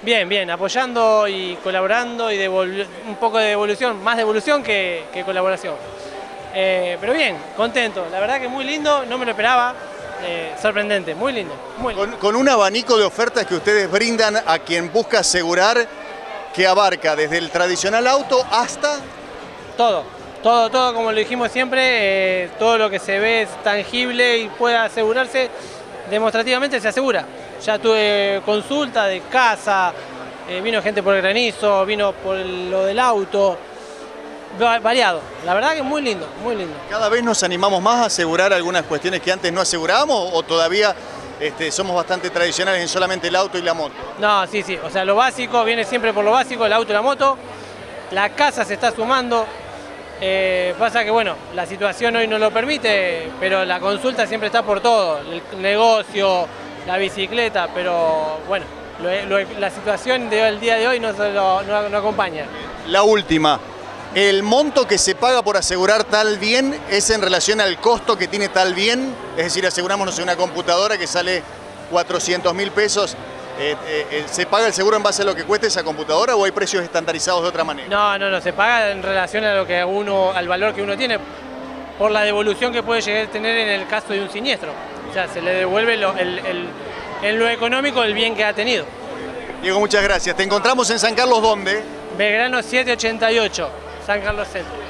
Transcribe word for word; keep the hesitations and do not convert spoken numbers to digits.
Bien, bien, apoyando y colaborando y un poco de devolución, más devolución que, que colaboración. Eh, pero bien, contento, la verdad que muy lindo, no me lo esperaba, eh, sorprendente, muy lindo. Muy lindo. Con, con un abanico de ofertas que ustedes brindan a quien busca asegurar, que abarca desde el tradicional auto hasta... Todo, todo, todo como lo dijimos siempre, eh, todo lo que se ve es tangible y pueda asegurarse, demostrativamente se asegura. Ya tuve consulta de casa, eh, vino gente por el granizo, vino por lo del auto, variado. La verdad que muy lindo, muy lindo. ¿Cada vez nos animamos más a asegurar algunas cuestiones que antes no asegurábamos o todavía este, somos bastante tradicionales en solamente el auto y la moto? No, sí, sí, o sea, lo básico viene siempre por lo básico, el auto y la moto. La casa se está sumando. Eh, pasa que, bueno, la situación hoy no lo permite, pero la consulta siempre está por todo, el negocio, la bicicleta, pero bueno, lo, lo, la situación del día de hoy no, lo, no, no acompaña. La última, ¿el monto que se paga por asegurar tal bien es en relación al costo que tiene tal bien? Es decir, aseguramos, no sé, una computadora que sale cuatrocientos mil pesos. Eh, eh, ¿Se paga el seguro en base a lo que cueste esa computadora o hay precios estandarizados de otra manera? No, no, no, se paga en relación a lo que uno, al valor que uno tiene por la devolución que puede llegar a tener en el caso de un siniestro. O sea, se le devuelve lo, el, el, en lo económico el bien que ha tenido. Diego, muchas gracias. ¿Te encontramos en San Carlos dónde? Belgrano siete ochenta y ocho, San Carlos Centro.